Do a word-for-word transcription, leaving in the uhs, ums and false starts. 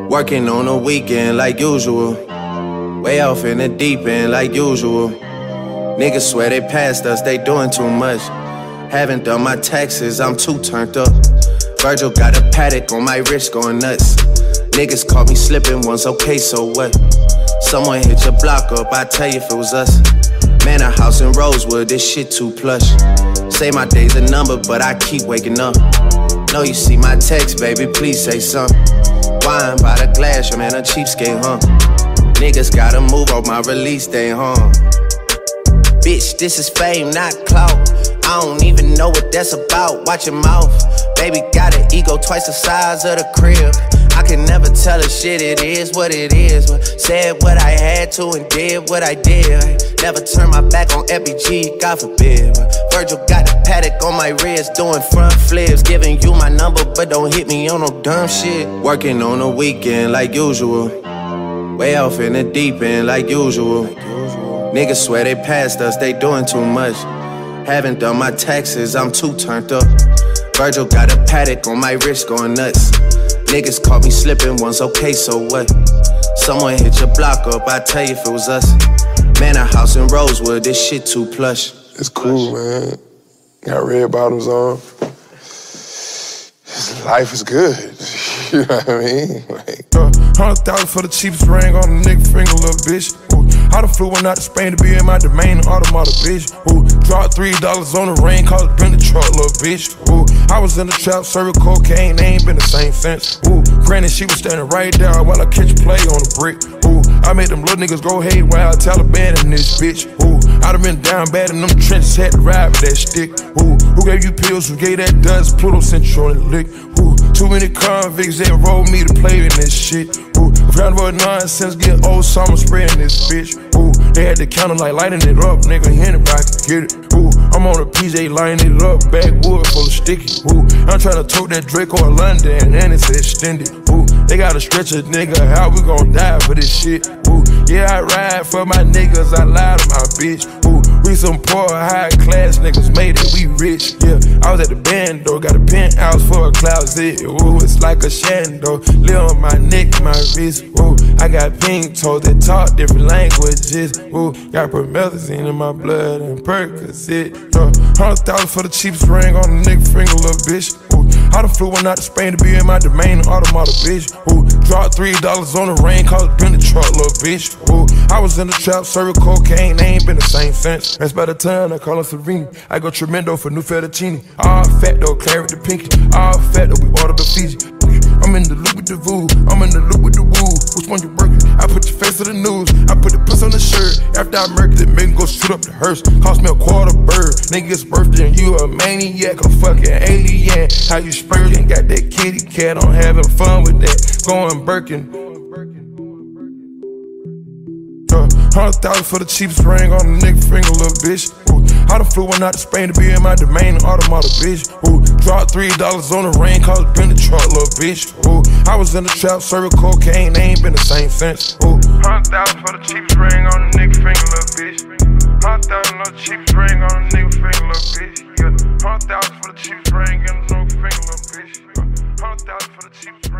Working on the weekend like usual. Way off in the deep end like usual. Niggas swear they passed us, they doing too much. Haven't done my taxes, I'm too turned up. Virgil got a paddock on my wrist going nuts. Niggas caught me slipping once, okay, so what? Someone hit your block up, I tell you if it was us. Man, a house in Rosewood, this shit too plush. Say my day's a number, but I keep waking up. Know you see my text, baby, please say something. Wine by the glass, your man a cheapskate, huh? Niggas gotta move on my release day, huh? Bitch, this is fame, not clout. I don't even know what that's about, watch your mouth. Baby got an ego twice the size of the crib. I can never tell a shit, it is what it is. Said what I had to and did what I did. Never turn my back on F B G, God forbid. Virgil got a paddock on my wrist, doing front flips. Giving you my number, but don't hit me on no dumb shit. Working on the weekend like usual. Way off in the deep end like usual. Niggas swear they passed us, they doing too much. Haven't done my taxes, I'm too turned up. Virgil got a paddock on my wrist going nuts. Niggas caught me slipping once, okay, so what? Someone hit your block up, I tell you if it was us. Man, a house in Rosewood, this shit too plush. It's cool, man. Got red bottoms on. Life is good. You know what I mean? Like, uh, Hundred thousand for the cheapest ring on the nigga finger, little bitch. Ooh, I done flew one out to Spain to be in my domain, automata, bitch. Ooh, dropped three dollars on the rain, called it been the truck, little bitch. Ooh, I was in the trap, serving cocaine, they ain't been the same since. Ooh, granted she was standing right there while I catch play on the brick. Ooh, I made them little niggas go haywire, Taliban in this bitch. Ooh, I done been down bad in them trenches, had to ride with that stick. Ooh, who gave you pills, who gave that dust, Pluto sent you on the lick. Ooh, too many convicts that rolled me to play in this shit. Ooh, round about nonsense, getting old, so I'm spreading this bitch. Ooh, they had the counter like lighting it up, nigga, anybody can get it. Ooh, I'm on a P J lining it up, backwood full of sticky. Ooh, I'm trying to tote that Draco in London, and it's extended. Ooh, they gotta stretch a nigga, how we gon' die for this shit? Ooh, yeah, I ride for my niggas, I lie to my bitch. Ooh, we some poor, high class niggas, made it, we rich. Yeah, I was at the band though, got a penthouse for a closet. Ooh, it's like a shando, live on my neck, my wrist. Ooh, I got pink toes that talk different languages. Ooh, got promethazine in my blood and Percocet. Uh, Hundred thousand for the cheapest ring on the nigga finger, little bitch. Ooh, I done flew one out to Spain to be in my domain, automata, bitch. Ooh, dropped three dollars on the rain, called it been the truck, little bitch. Ooh, I was in the trap, serving cocaine, they ain't been the same since. That's by the time I call her Serena. I go tremendo for new fettuccine. All fat though, claret the pinky. All fat though, we ordered the Fiji. I'm in the loop with the voo, I'm in the loop with the woo. Which one you working? I put your face to the news, I put the puss on the shirt. After I murked it, make go shoot up the hearse. Cost me a quarter bird, nigga's birthday and you a maniac, a fucking alien. How you spurting, got that kitty cat, I'm having fun with that. Going Birkin. Uh, Hundred thousand for the cheapest ring on the nigga finger, little bitch. Ooh, I done flew one out to Spain to be in my domain, automata, bitch. Ooh, dropped three dollars on the rain, called it been the truck, little bitch. Ooh, I was in the trap, serving cocaine, they ain't been the same since. Ooh, hundred thousand for the cheapest ring on the nigga finger, little bitch. Hundred thousand for the cheapest ring on the nigga finger, little bitch. Yeah, hundred thousand for the cheapest ring on the nigga finger, little bitch. Hundred thousand for the cheapest.